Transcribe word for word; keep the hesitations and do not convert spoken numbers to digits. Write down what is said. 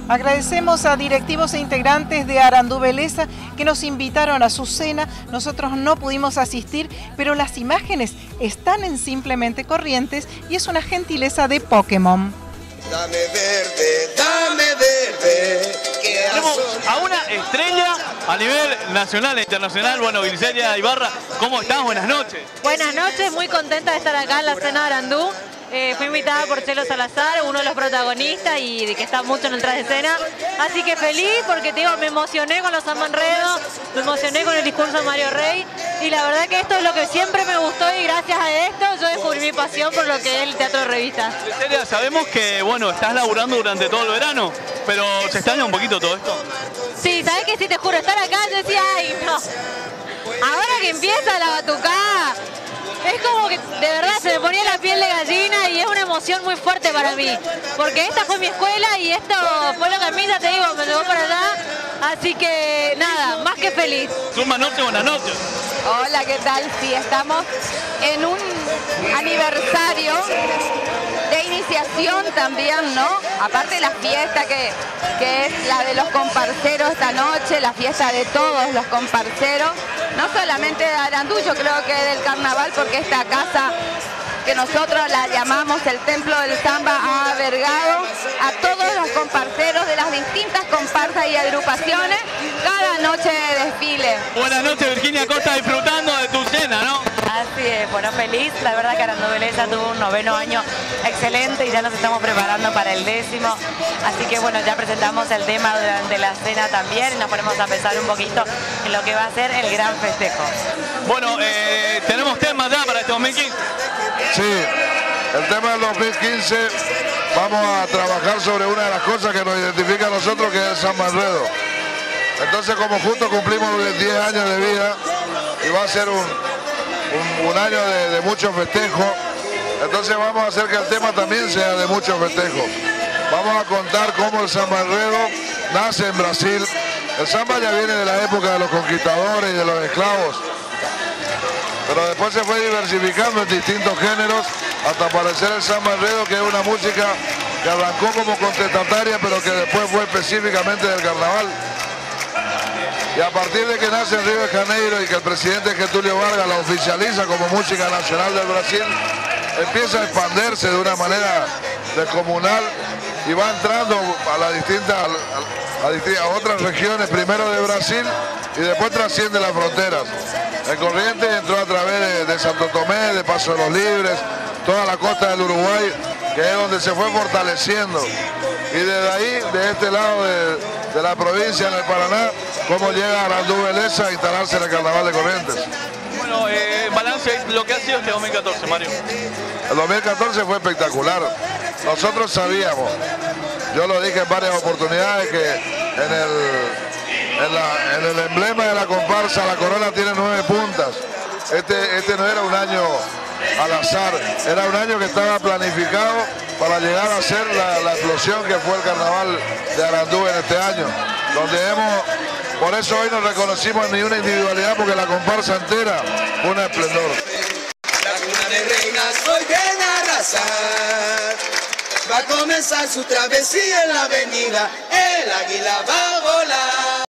Agradecemos a directivos e integrantes de Arandú Beleza que nos invitaron a su cena. Nosotros no pudimos asistir, pero las imágenes están en Simplemente Corrientes y es una gentileza de Pokémon. Dame verde, dame verde. Tenemos a una estrella a nivel nacional e internacional. Bueno, Griselda Ibarra, ¿cómo estás? Buenas noches. Buenas noches, muy contenta de estar acá en la cena de Arandú. Eh, fui invitada por Chelo Salazar, uno de los protagonistas y de que está mucho en el tras de escena. Así que feliz porque te digo, me emocioné con los Samba Enredo, me emocioné con el discurso de Mario Rey y la verdad que esto es lo que siempre me gustó y gracias a esto yo descubrí mi pasión por lo que es el teatro de revista. Griselda, sabemos que bueno, estás laburando durante todo el verano, pero ¿se extraña un poquito todo esto? Sí, ¿sabes qué? Sí, te juro, estar acá yo decía, ay, no. Ahora que empieza la batucada, es como que de verdad se me ponía la piel de gallina y es una emoción muy fuerte para mí. Porque esta fue mi escuela y esto fue lo que a mí, ya te digo, me llevó para allá. Así que nada, más que feliz. Buenas noches, buenas noches. Hola, ¿qué tal? Sí, estamos en un aniversario de iniciación también, ¿no? Aparte de la fiesta que, que es la de los comparceros esta noche, la fiesta de todos los comparceros, no solamente de Arandú, yo creo que del carnaval, porque esta casa que nosotros la llamamos el Templo del Samba ha albergado a todos los comparceros de las distintas comparsas y agrupaciones cada noche de desfile. Buenas noches, Virginia Costa, disfrutando de tu cena, ¿no? Así es, bueno, feliz. La verdad que Arandú Beleza tuvo un noveno año excelente y ya nos estamos preparando para el décimo. Así que bueno, ya presentamos el tema durante la cena también y nos ponemos a pensar un poquito en lo que va a ser el gran festejo. Bueno, eh, tenemos temas ya para este dos mil quince. Sí, el tema del dos mil quince vamos a trabajar sobre una de las cosas que nos identifica a nosotros, que es el Samba Enredo. Entonces, como justo cumplimos diez años de vida y va a ser un, un, un año de, de mucho festejo, entonces vamos a hacer que el tema también sea de mucho festejo. Vamos a contar cómo el Samba Enredo nace en Brasil. El samba ya viene de la época de los conquistadores y de los esclavos, pero después se fue diversificando en distintos géneros hasta aparecer el Samba Enredo, que es una música que arrancó como contestataria, pero que después fue específicamente del carnaval. Y a partir de que nace en Río de Janeiro y que el presidente Getúlio Vargas la oficializa como música nacional del Brasil, empieza a expandirse de una manera descomunal y va entrando a las distintas, a, a, a otras regiones, primero de Brasil y después trasciende las fronteras. En Corrientes entró a través de, de Santo Tomé, de Paso de los Libres, toda la costa del Uruguay, que es donde se fue fortaleciendo. Y desde ahí, de este lado de, de la provincia, en el Paraná, cómo llega Arandú Beleza a instalarse en el Carnaval de Corrientes. Bueno, eh, balance lo que ha sido este dos mil catorce, Mario. El dos mil catorce fue espectacular. Nosotros sabíamos, yo lo dije en varias oportunidades, que en el, en, la, en el emblema de la comparsa la corona tiene nueve puntas. Este, este no era un año al azar, era un año que estaba planificado para llegar a ser la, la explosión que fue el carnaval de Arandú en este año, donde hemos, por eso hoy no reconocimos ni una individualidad, porque la comparsa entera fue un esplendor. La cuna de reinas hoy viene a arrasar, va a comenzar su travesía en la avenida, el águila va a volar.